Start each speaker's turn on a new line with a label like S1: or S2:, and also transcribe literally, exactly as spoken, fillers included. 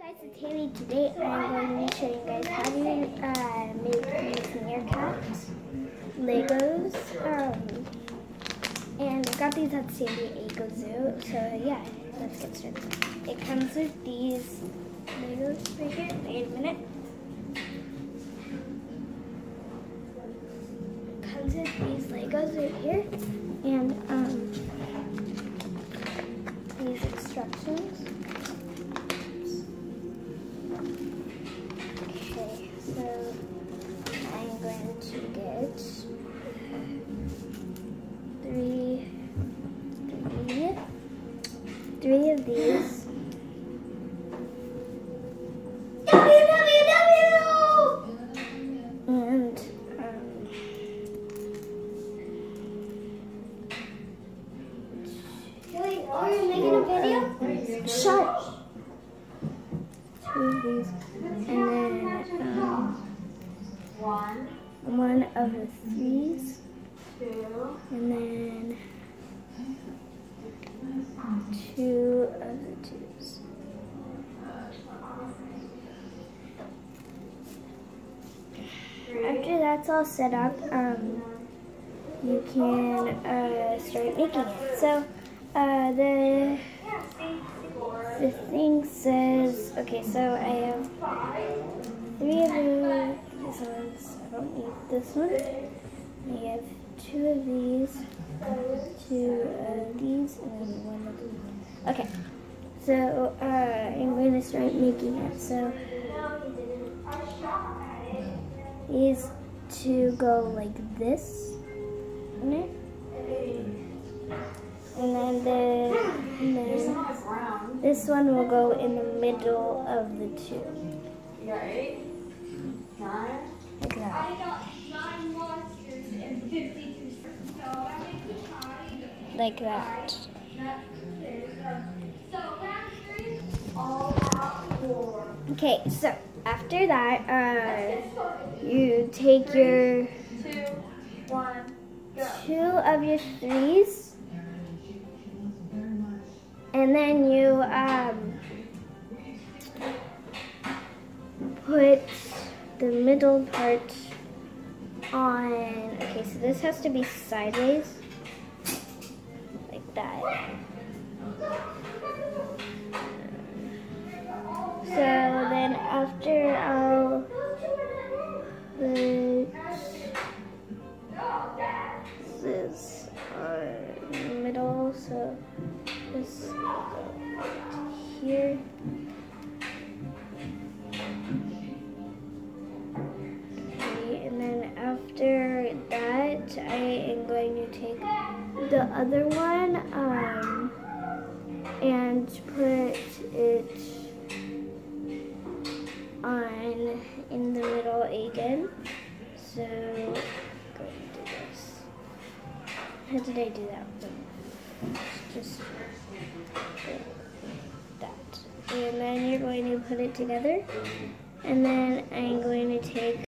S1: Guys, it's Haley. Today I'm going to be showing you guys how to uh, make these meerkats Legos. Um, and I got these at San Diego Zoo. So yeah, let's get started. It comes with these Legos right here. Wait a minute. It comes with these Legos right here, and um, these instructions. So I'm going to get three, three, three of these. W W W! And um, Wait, are you making a video? Shut. Two of these, and then um, one, one of the threes, two, and then two of the twos. After that's all set up, um, you can uh, start making it. So uh, the The thing says, okay, so I have three of the, these ones, I don't need this one. I have two of these, two of these, and then one of these. Okay, so uh, I'm going to start making it. So these two go like this, and then the, and then this one will go in the middle of the two.
S2: You got eight? Nine?
S1: Like that.
S2: I got nine monsters and fifty-two.
S1: Like that.
S2: So round three, all out four.
S1: Okay, so after that, uh, you take your
S2: Two, one, go.
S1: two of your threes. And then you um, put the middle part on, okay, so this has to be sideways, like that. So then after I'll put this on the middle, so this will go right here. Okay, and then after that, I am going to take the other one um, and put it on in the middle again. So I'm going to do this. How did I do that one? Just that. And then you're going to put it together. And then I'm going to take